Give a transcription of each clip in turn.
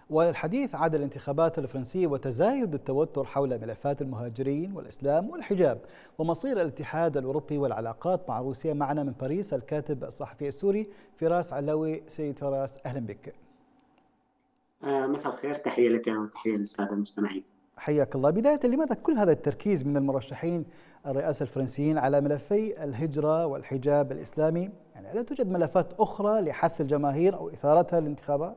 والحديث عن الانتخابات الفرنسية وتزايد التوتر حول ملفات المهاجرين والإسلام والحجاب ومصير الاتحاد الأوروبي والعلاقات مع روسيا. معنا من باريس الكاتب الصحفي السوري فراس علاوي. سيد فراس، أهلا بك. مساء الخير، تحية لك وتحية للسادة المستمعين. حياك الله. بداية، لماذا كل هذا التركيز من المرشحين الرئاسة الفرنسيين على ملفي الهجرة والحجاب الإسلامي؟ يعني ألا توجد ملفات أخرى لحث الجماهير أو إثارتها للانتخابات؟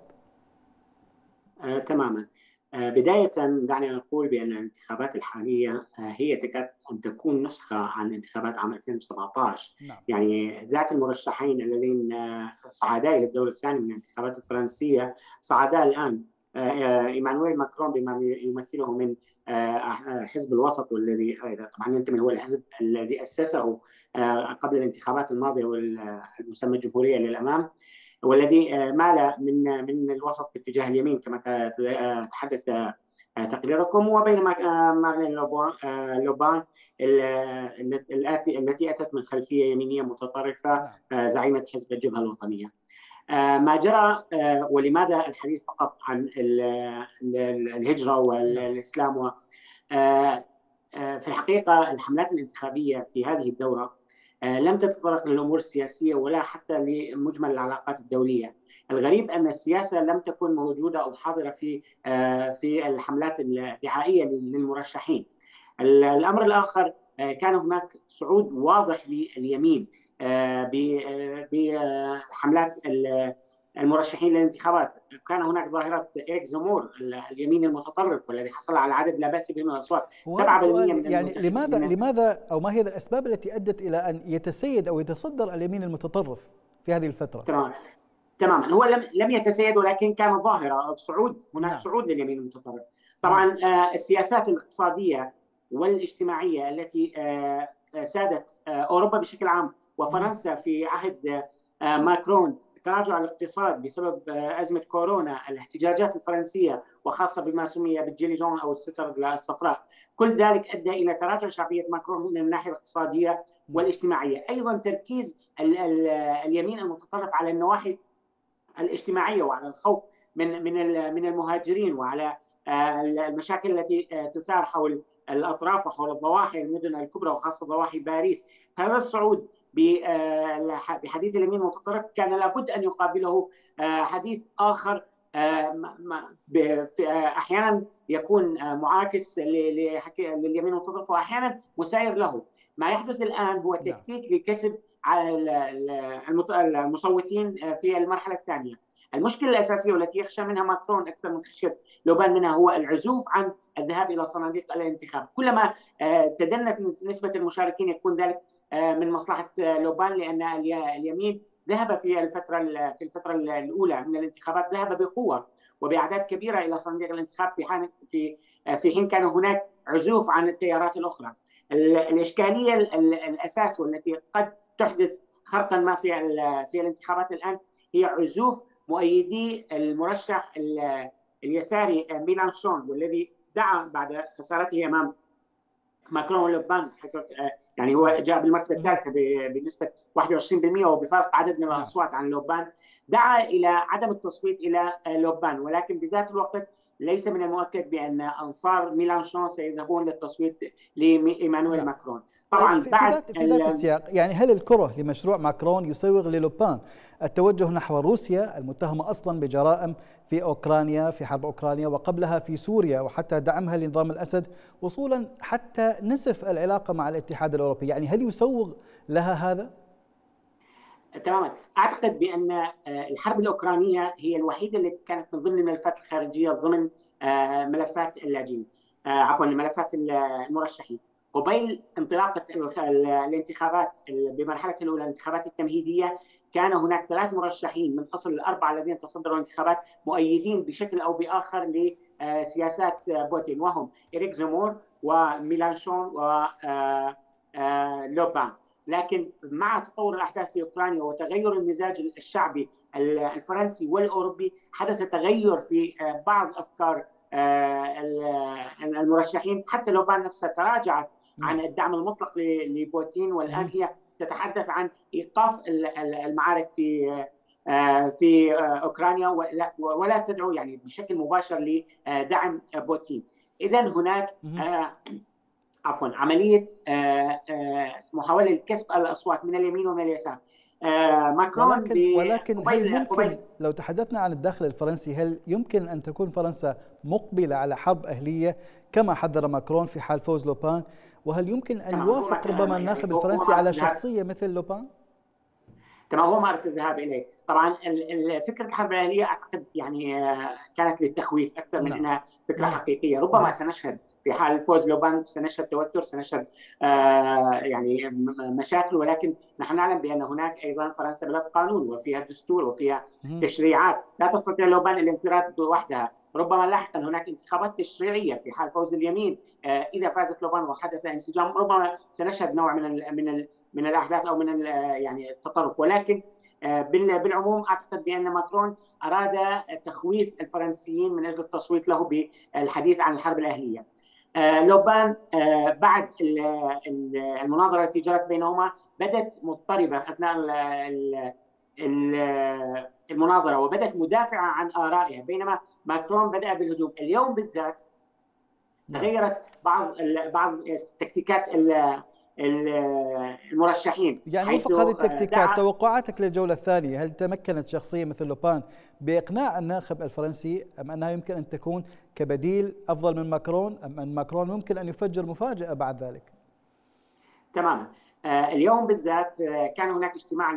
تماما. بداية دعني نقول بأن الانتخابات الحالية هي تكاد أن تكون نسخة عن انتخابات عام 2017. نعم. يعني ذات المرشحين الذين صعدا إلى الدور الثاني من الانتخابات الفرنسية صعدا الآن. إيمانويل ماكرون بما يمثله من حزب الوسط، والذي طبعا ينتمي هو الحزب الذي أسسه قبل الانتخابات الماضية والمسمى الجمهورية للأمام، والذي مال من الوسط باتجاه اليمين كما تحدث تقريركم، وبينما مارلين لوبان التي أتت من خلفية يمينية متطرفة، زعيمة حزب الجبهة الوطنية. ما جرى، ولماذا الحديث فقط عن الهجرة والإسلام؟ في الحقيقة الحملات الانتخابية في هذه الدورة لم تتطرق للأمور السياسية ولا حتى لمجمل العلاقات الدولية. الغريب أن السياسة لم تكن موجودة أو حاضرة في الحملات الدعائية للمرشحين. الأمر الآخر، كان هناك صعود واضح لليمين بحملات المرشحين للانتخابات. كان هناك ظاهرة إريك زمور اليمين المتطرف، والذي حصل على عدد لا بأس به من الأصوات، 7% من يعني لماذا أو ما هي الأسباب التي أدت إلى أن يتسيد أو يتصدر اليمين المتطرف في هذه الفترة؟ تماما. هو لم يتسيد، ولكن كان ظاهرة صعود، هناك صعود لليمين المتطرف. طبعا السياسات الاقتصادية والاجتماعية التي سادت أوروبا بشكل عام وفرنسا في عهد ماكرون، تراجع الاقتصاد بسبب أزمة كورونا، الاحتجاجات الفرنسية وخاصة بما سمي بالجيلي جون أو الستر الصفراء، كل ذلك أدى إلى تراجع شعبية ماكرون من الناحية الاقتصادية والاجتماعية. أيضا تركيز اليمين المتطرف على النواحي الاجتماعية وعلى الخوف من المهاجرين، وعلى المشاكل التي تثار حول الأطراف وحول الضواحي المدن الكبرى وخاصة ضواحي باريس. هذا الصعود بحديث اليمين المتطرف كان لابد أن يقابله حديث آخر، أحيانا يكون معاكس لليمين المتطرف وأحيانا مساير له. ما يحدث الآن هو تكتيك لكسب على المصوتين في المرحلة الثانية. المشكلة الأساسية والتي يخشى منها ماكرون أكثر من خشية لوبان منها هو العزوف عن الذهاب إلى صناديق الانتخاب. كلما تدنت نسبة المشاركين يكون ذلك من مصلحة لوبان، لأن اليمين ذهب في الفترة الأولى من الانتخابات، ذهب بقوة وبأعداد كبيرة إلى صناديق الانتخاب في حين كان هناك عزوف عن التيارات الأخرى. الإشكالية الأساس والتي قد تحدث خرقا ما في الانتخابات الآن هي عزوف مؤيدي المرشح اليساري ميلانشون، والذي دعا بعد خسارته أمام ماكرون ولوبان، يعني هو جاء بالمرتبة الثالثة بنسبة 21% وبفارق عدد من الأصوات عن لوبان، دعا إلى عدم التصويت إلى لوبان. ولكن بذات الوقت ليس من المؤكد بأن أنصار ميلانشون سيذهبون للتصويت لإيمانويل ماكرون. طبعا في ذات السياق، يعني هل الكره لمشروع ماكرون يسوغ للوبان التوجه نحو روسيا المتهمة أصلا بجرائم في أوكرانيا، في حرب أوكرانيا، وقبلها في سوريا، وحتى دعمها لنظام الأسد، وصولا حتى نسف العلاقة مع الاتحاد الأوروبي؟ يعني هل يسوغ لها هذا؟ تماما. أعتقد بأن الحرب الأوكرانية هي الوحيدة التي كانت من ضمن الملفات الخارجية ضمن ملفات اللاجئين، عفوا ملفات المرشحين. قبيل انطلاقة الانتخابات بمرحلة الأولى الانتخابات التمهيدية، كان هناك 3 مرشحين من أصل ال4 الذين تصدروا الانتخابات مؤيدين بشكل أو بآخر لسياسات بوتين، وهم إريك زمور وميلانشون ولوبان. لكن مع تطور الأحداث في أوكرانيا وتغير المزاج الشعبي الفرنسي والأوروبي، حدث تغير في بعض أفكار المرشحين. حتى لوبان نفسها تراجعت عن الدعم المطلق لبوتين، والآن هي تتحدث عن إيقاف المعارك في اوكرانيا، ولا تدعو يعني بشكل مباشر لدعم بوتين. اذا هناك عمليه محاوله لكسب الاصوات من اليمين ومن اليسار. ماكرون ولكن هل ممكن لو تحدثنا عن الداخل الفرنسي، هل يمكن أن تكون فرنسا مقبلة على حرب أهلية كما حذر ماكرون في حال فوز لوبان؟ وهل يمكن أن يوافق ربما الناخب الفرنسي على شخصية مثل لوبان؟ كما هو ما أردت الذهاب إليه. طبعا فكرة الحرب الأهلية أعتقد يعني كانت للتخويف أكثر من أنها فكرة حقيقية. ربما سنشهد في حال فوز لوبان سنشهد توتر، سنشهد يعني مشاكل، ولكن نحن نعلم بأن هناك أيضا فرنسا بلد قانون وفيها دستور وفيها تشريعات، لا تستطيع لوبان الانفراد وحدها. ربما لاحقا هناك انتخابات تشريعية في حال فوز اليمين، إذا فازت لوبان وحدث انسجام ربما سنشهد نوع من الاحداث او من يعني التطرف. ولكن بالعموم اعتقد بان ماكرون اراد تخويف الفرنسيين من اجل التصويت له بالحديث عن الحرب الاهليه. لوبان بعد المناظره التي جرت بينهما بدت مضطربه اثناء المناظره، وبدت مدافعه عن ارائها، بينما ماكرون بدا بالهجوم. اليوم بالذات تغيرت بعض تكتيكات المرشحين. يعني وفق هذه التكتيكات، توقعاتك للجولة الثانية، هل تمكنت شخصية مثل لوبان بإقناع الناخب الفرنسي، أم أنها يمكن أن تكون كبديل أفضل من ماكرون، أم أن ماكرون ممكن أن يفجر مفاجأة بعد ذلك؟ تماما. اليوم بالذات كان هناك اجتماع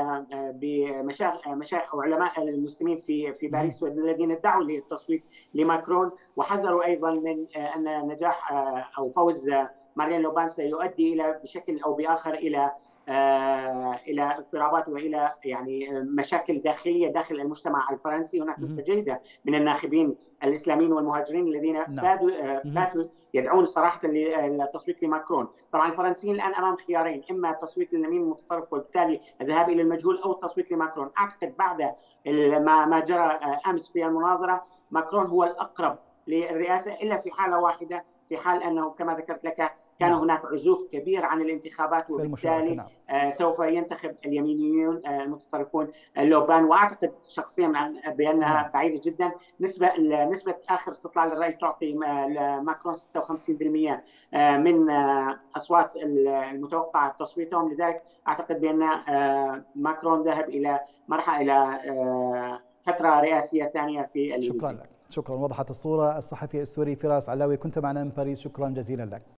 بمشايخ او علماء المسلمين في باريس، الذين ادعوا للتصويت لماكرون، وحذروا ايضا من ان نجاح او فوز مارين لوبان سيؤدي الى بشكل او باخر الى اضطرابات والى يعني مشاكل داخليه داخل المجتمع الفرنسي. هناك نسبه جيده من الناخبين الاسلاميين والمهاجرين الذين باتوا يدعون صراحه للتصويت لماكرون. طبعا الفرنسيين الان امام خيارين، اما التصويت لليمين المتطرف وبالتالي الذهاب الى المجهول، او التصويت لماكرون. اعتقد بعد ما جرى امس في المناظره ماكرون هو الاقرب للرئاسه، الا في حاله واحده، في حال انه كما ذكرت لك كان هناك عزوف كبير عن الانتخابات، وبالتالي سوف ينتخب اليمينيون المتطرفون لوبان. واعتقد شخصيا بانها بعيده جدا. نسبه اخر استطلاع للراي تعطي ماكرون 56% من اصوات المتوقع تصويتهم، لذلك اعتقد بان ماكرون ذهب الى مرحله الى فتره رئاسيه ثانيه في شكرا لك. شكرا، وضحت الصوره. الصحفي السوري فراس علاوي كنت معنا من باريس، شكرا جزيلا لك.